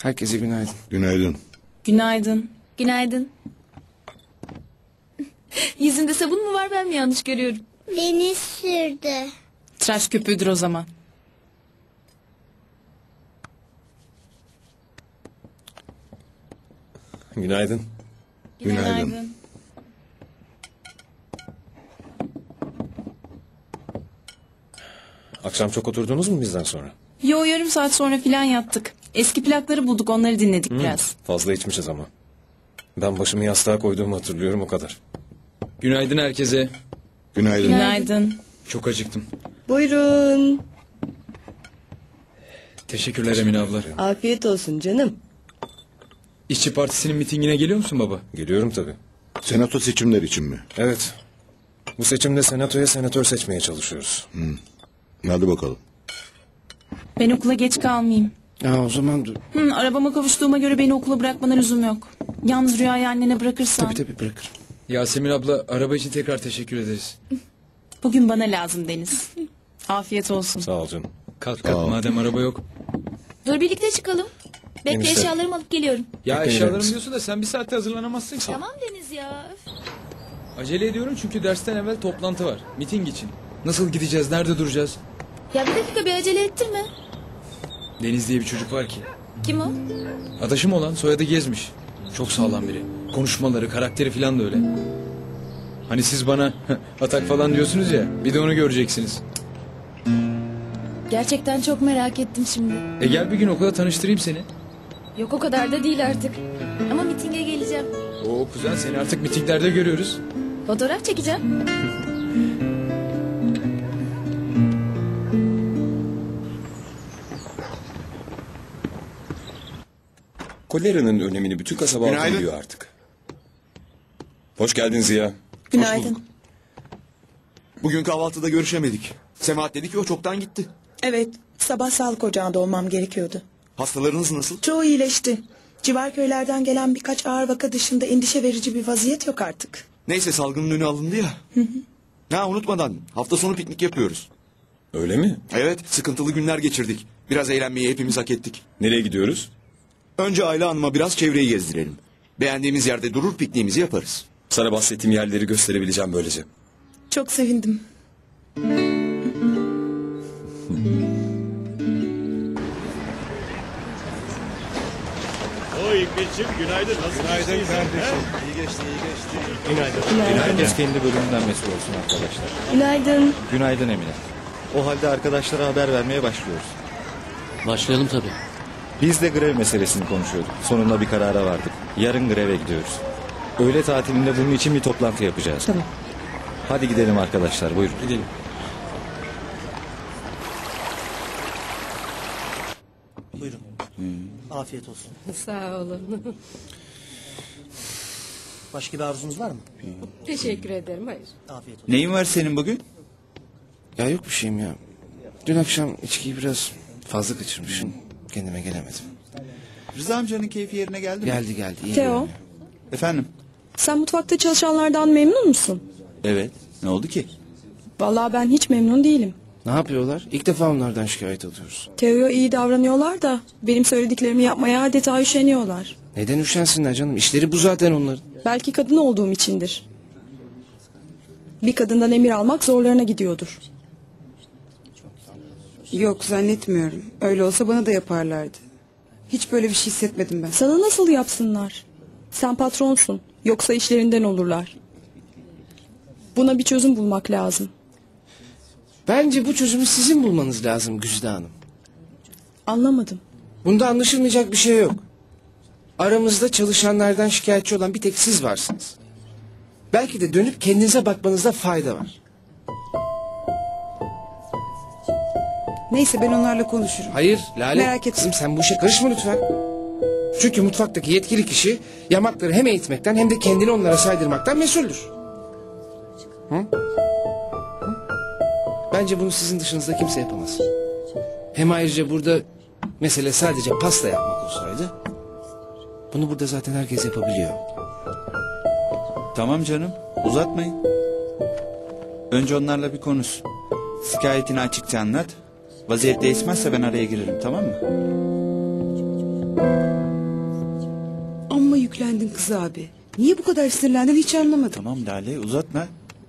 Herkese günaydın. Günaydın. Günaydın. Günaydın. Yüzünde sabun mu var, ben mi yanlış görüyorum? Beni sürdü. Tıraş köpüğüdür o zaman. Günaydın. Günaydın. Akşam çok oturdunuz mu bizden sonra? Yo, yarım saat sonra filan yattık. Eski plakları bulduk, onları dinledik biraz. Fazla içmişiz ama. Ben başımı yastığa koyduğumu hatırlıyorum, o kadar. Günaydın herkese. Günaydın. Günaydın. Çok acıktım. Buyurun. Teşekkürler Emine abla. Afiyet olsun canım. İşçi Partisi'nin mitingine geliyor musun baba? Geliyorum tabii. Senato seçimleri için mi? Evet. Bu seçimde senatoya senatör seçmeye çalışıyoruz. Hadi bakalım. Ben okula geç kalmayayım. Ya o zaman dur. Arabama kavuştuğuma göre beni okula bırakmana lüzum yok. Yalnız Rüya'yı annene bırakırsan. Tabii bırakırım. Yasemin abla, araba için tekrar teşekkür ederiz. Bugün bana lazım Deniz. Afiyet olsun. Sağ ol canım. Kalk Sağ ol. madem araba yok. Dur, birlikte çıkalım. Bekle, Enişte. eşyalarımı alıp geliyorum. Ya Bekle, eşyalarım misin? diyorsun da sen bir saatte hazırlanamazsın ki. Tamam Deniz ya. Öf. Acele ediyorum çünkü dersten evvel toplantı var. Miting için. Nasıl gideceğiz, nerede duracağız? Ya bir dakika, bir acele ettirme. Deniz diye bir çocuk var ki. Kim o? Adaşım olan, soyadı Gezmiş. Çok sağlam biri. Konuşmaları, karakteri falan da öyle. Hani siz bana atak falan diyorsunuz ya, bir de onu göreceksiniz. Gerçekten çok merak ettim şimdi. Gel bir gün okula tanıştırayım seni. Yok, o kadar da değil artık. Ama mitinge geleceğim. Oo kuzen, seni artık mitinglerde görüyoruz. Fotoğraf çekeceğim. Koleranın önemini bütün kasaba halkı Günaydın. biliyor artık. Hoş geldin Ziya. Günaydın. Bugün kahvaltıda görüşemedik. Semahat dedi ki o çoktan gitti. Evet, sabah sağlık ocağında olmam gerekiyordu. Hastalarınız nasıl? Çoğu iyileşti. Civar köylerden gelen birkaç ağır vaka dışında endişe verici bir vaziyet yok artık. Neyse, salgının önü alındı ya. Ha, unutmadan hafta sonu piknik yapıyoruz. Öyle mi? Evet, sıkıntılı günler geçirdik. Biraz eğlenmeyi hepimiz hak ettik. Nereye gidiyoruz? Önce Ayla Hanım'a biraz çevreyi gezdirelim. Beğendiğimiz yerde durur pikniğimizi yaparız. Sana bahsettiğim yerleri gösterebileceğim böylece. Çok sevindim. O İkbil'cim günaydın. Nasıl günaydın kardeşim. Herkes kendi bölümünden mesul olsun arkadaşlar. Günaydın. Günaydın Emine. O halde arkadaşlara haber vermeye başlıyoruz. Başlayalım tabii. Biz de grev meselesini konuşuyorduk. Sonunda bir karara vardık. Yarın greve gidiyoruz. Öğle tatilinde bunun için bir toplantı yapacağız. Tamam. Hadi gidelim arkadaşlar, buyurun. Gidelim. Afiyet olsun. Sağ olun. Başka bir arzunuz var mı? Teşekkür ederim. Hayır. Afiyet olsun. Neyin var senin bugün? Ya yok bir şeyim ya. Dün akşam içkiyi biraz fazla kaçırmışım. Kendime gelemedim. Rıza amcanın keyfi yerine geldi mi? Geldi. iyi Teo, görünüyor. Efendim? sen mutfakta çalışanlardan memnun musun? Evet. Ne oldu ki? Vallahi ben hiç memnun değilim. Ne yapıyorlar? İlk defa onlardan şikayet alıyoruz. Teo'ya iyi davranıyorlar da benim söylediklerimi yapmaya adeta üşeniyorlar. Neden üşensinler canım? İşleri bu zaten onların. Belki kadın olduğum içindir. Bir kadından emir almak zorlarına gidiyordur. Yok, zannetmiyorum. Öyle olsa bana da yaparlardı. Hiç böyle bir şey hissetmedim ben. Sana nasıl yapsınlar? Sen patronsun. Yoksa işlerinden olurlar. Buna bir çözüm bulmak lazım. Bence bu çözümü sizin bulmanız lazım Güzide Hanım. Anlamadım. Bunda anlaşılmayacak bir şey yok. Aramızda çalışanlardan şikayetçi olan bir tek siz varsınız. Belki de dönüp kendinize bakmanızda fayda var. Neyse, ben onlarla konuşurum. Hayır Lale. Merak etme. Kızım sen bu işe karışma lütfen. Çünkü mutfaktaki yetkili kişi yamakları hem eğitmekten hem de kendini onlara saydırmaktan mesuldür. Hı? Hı? Bence bunu sizin dışınızda kimse yapamaz. Hem ayrıca burada mesele sadece pasta yapmak olsaydı... bunu burada zaten herkes yapabiliyor. Tamam canım, uzatmayın. Önce onlarla bir konuş. Şikayetini açıkça anlat. Vaziyet değişmezse ben araya girerim, tamam mı? yüklendin kız abi. Niye bu kadar sinirlendin hiç anlamadım. Tamam Lale uzatma.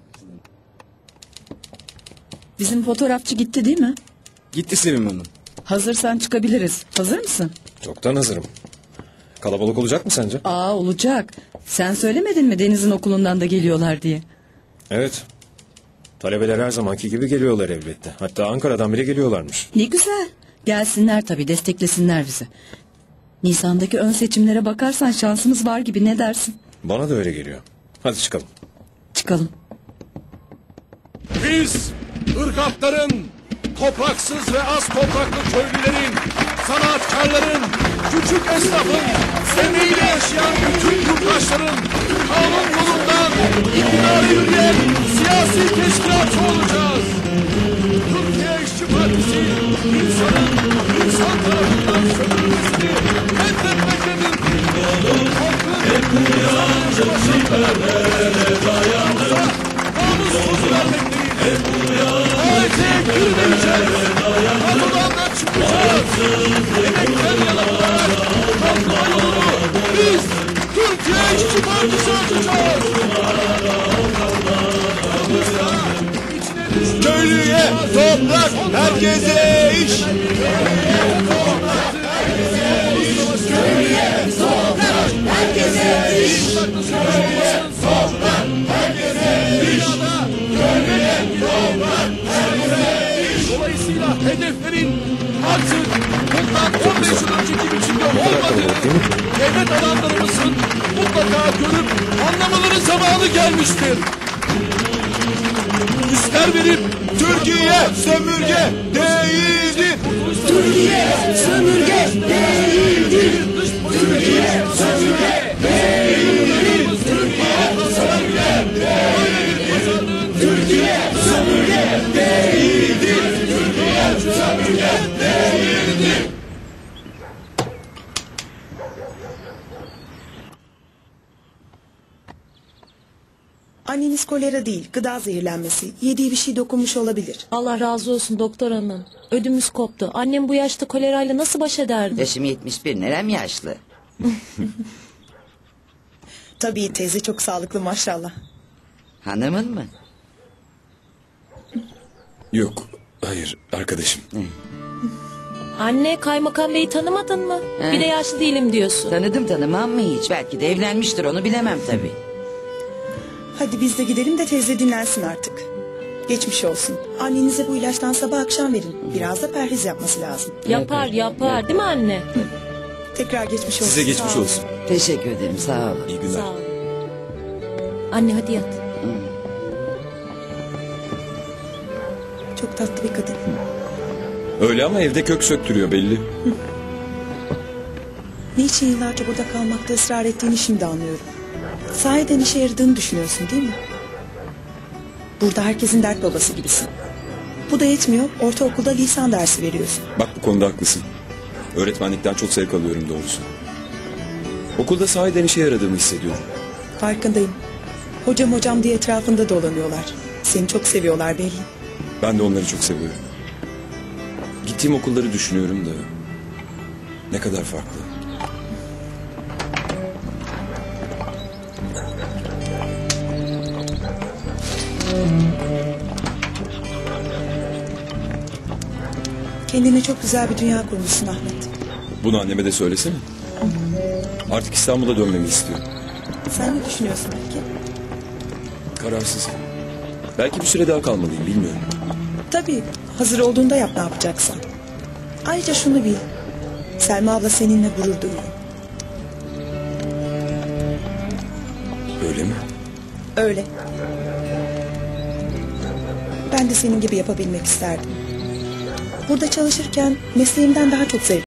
Bizim fotoğrafçı gitti değil mi? Gitti Sevim Hanım. Hazırsan çıkabiliriz. Hazır mısın? Çoktan hazırım. Kalabalık olacak mı sence? Olacak. Sen söylemedin mi Deniz'in okulundan da geliyorlar diye? Evet. Talebeler her zamanki gibi geliyorlar elbette. Hatta Ankara'dan bile geliyorlarmış. Ne güzel. Gelsinler tabii, desteklesinler bizi. Nisan'daki ön seçimlere bakarsan şansımız var gibi, ne dersin? Bana da öyle geliyor. Hadi çıkalım. Çıkalım. Biz ırgatların, topraksız ve az topraklı köylülerin, sanatkarların, küçük esnafın, emeğiyle yaşayan bütün yurttaşların kanun yolundan iktidara yürüyen siyasi teşkilatçı olacağız. Türkiye İşçi Partisi insan tarafından sömürülmesini reddetmektedir. Halkın namus sözü vermektedir. Tuvalete girmeyeceğiz. Kapıdan da çıkacağız. Emekten yana olarak kalkma yolunu biz Türkiye İşçi Partisi açacağız. Köylüye toprak, herkese iş. Dolayısıyla hedeflerin artık bundan 15 yıl önceki biçimde olmadığı devlet adamlarımızın mutlaka görüp anlamaları zamanı gelmiştir. Üstler verip Türkiye sömürge değildir. Türkiye sömürge değildir. Türkiye sömürge değildir. Türkiye sömürge değildir. Türkiye sömürge değildir. Anneniz kolera değil, gıda zehirlenmesi. Yediği bir şey dokunmuş olabilir. Allah razı olsun doktor hanım. Ödümüz koptu. Annem bu yaşta kolerayla nasıl baş ederdi? Yaşım 71, nerem yaşlı. Tabii teyze çok sağlıklı maşallah. Hanımın mı? Yok, hayır arkadaşım. Anne, kaymakam beyi tanımadın mı? Bir de yaşlı değilim diyorsun. Tanımam mı hiç? Belki de evlenmiştir, onu bilemem tabii. Hadi biz de gidelim de teyze dinlensin artık. Geçmiş olsun. Annenize bu ilaçtan sabah akşam verin. Biraz da perhiz yapması lazım. Yapar değil mi anne? Tekrar geçmiş olsun. Size geçmiş olsun. Teşekkür ederim, sağ olun. İyi günler. Sağ ol. Anne hadi yat. Çok tatlı bir kadın. Öyle ama evde kök söktürüyor belli. Niçin yıllarca burada kalmakta ısrar ettiğini şimdi anlıyorum. Sahiden işe yaradığını düşünüyorsun değil mi? Burada herkesin dert babası gibisin. Bu da yetmiyor, ortaokulda lisan dersi veriyorsun. Bak bu konuda haklısın. Öğretmenlikten çok zevk alıyorum doğrusu. Okulda sahiden işe yaradığımı hissediyorum. Farkındayım. Hocam diye etrafında dolanıyorlar. Seni çok seviyorlar belli. Ben de onları çok seviyorum. Gittiğim okulları düşünüyorum da ne kadar farklı. Kendine çok güzel bir dünya kurmuşsun Ahmet. Bunu anneme de söylesene. Artık İstanbul'a dönmemi istiyor. Sen ne düşünüyorsun peki? Kararsız. Belki bir süre daha kalmalıyım bilmiyorum. Tabii hazır olduğunda yap ne yapacaksan. Ayrıca şunu bil. Selma abla seninle gurur duyuyor. Öyle mi? Öyle. Ben de senin gibi yapabilmek isterdim. Burada çalışırken mesleğimden daha çok zevk